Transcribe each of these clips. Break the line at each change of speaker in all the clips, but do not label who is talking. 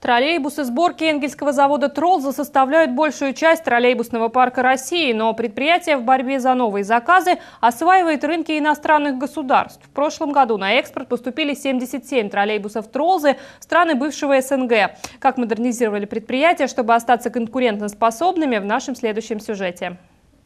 Троллейбусы сборки Энгельского завода «Тролза» составляют большую часть троллейбусного парка России, но предприятие в борьбе за новые заказы осваивает рынки иностранных государств. В прошлом году на экспорт поступили 77 троллейбусов «Тролзы» в страны бывшего СНГ. Как модернизировали предприятие, чтобы остаться конкурентоспособными, в нашем следующем сюжете.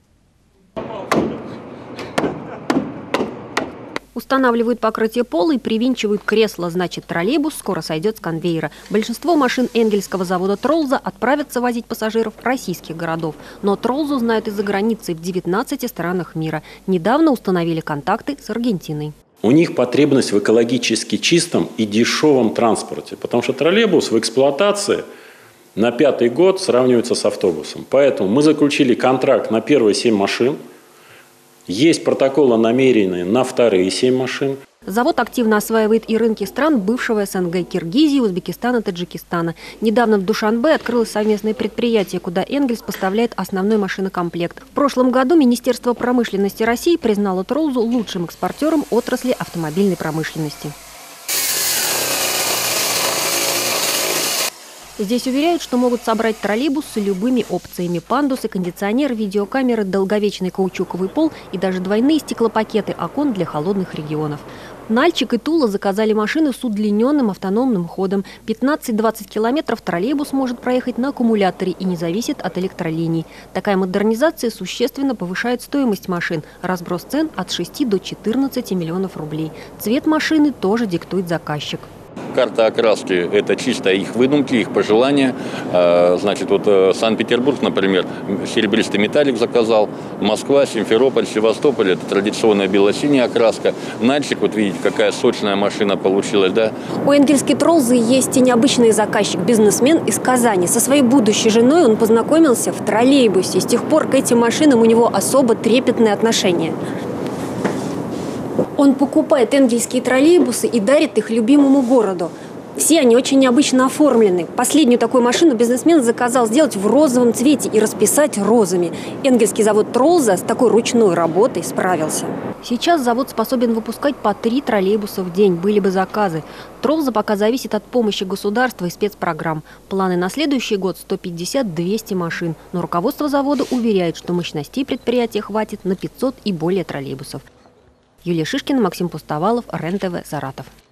Устанавливают покрытие пола и привинчивают кресло. Значит, троллейбус скоро сойдет с конвейера. Большинство машин Энгельского завода «Тролза» отправятся возить пассажиров российских городов. Но «Тролзу» знают из-за границы в 19 странах мира. Недавно установили контакты с Аргентиной.
У них потребность в экологически чистом и дешевом транспорте, потому что троллейбус в эксплуатации на 5-й год сравнивается с автобусом. Поэтому мы заключили контракт на первые 7 машин. Есть протоколы намеренные на вторые 7 машин.
Завод активно осваивает и рынки стран бывшего СНГ – Киргизии, Узбекистана, Таджикистана. Недавно в Душанбе открылось совместное предприятие, куда Энгельс поставляет основной машинокомплект. В прошлом году Министерство промышленности России признало «Тролзу» лучшим экспортером отрасли автомобильной промышленности. Здесь уверяют, что могут собрать троллейбус с любыми опциями. Пандусы, кондиционер, видеокамеры, долговечный каучуковый пол и даже двойные стеклопакеты окон для холодных регионов. Нальчик и Тула заказали машины с удлиненным автономным ходом. 15-20 километров троллейбус может проехать на аккумуляторе и не зависит от электролиний. Такая модернизация существенно повышает стоимость машин. Разброс цен от 6 до 14 миллионов рублей. Цвет машины тоже диктует заказчик.
Карта окраски – это чисто их выдумки, их пожелания. Значит, вот Санкт-Петербург, например, серебристый металлик заказал. Москва, Симферополь, Севастополь – это традиционная бело-синяя окраска. Нальчик, вот видите, какая сочная машина получилась, да?
У Энгельской «Тролзы» есть и необычный заказчик – бизнесмен из Казани. Со своей будущей женой он познакомился в троллейбусе. С тех пор к этим машинам у него особо трепетное отношение. Он покупает энгельские троллейбусы и дарит их любимому городу. Все они очень необычно оформлены. Последнюю такую машину бизнесмен заказал сделать в розовом цвете и расписать розами. Энгельский завод «Тролза» с такой ручной работой справился. Сейчас завод способен выпускать по 3 троллейбуса в день. Были бы заказы. «Тролза» пока зависит от помощи государства и спецпрограмм. Планы на следующий год – 150-200 машин. Но руководство завода уверяет, что мощностей предприятия хватит на 500 и более троллейбусов. Юлия Шишкина, Максим Пустовалов, РЕН-ТВ, Саратов.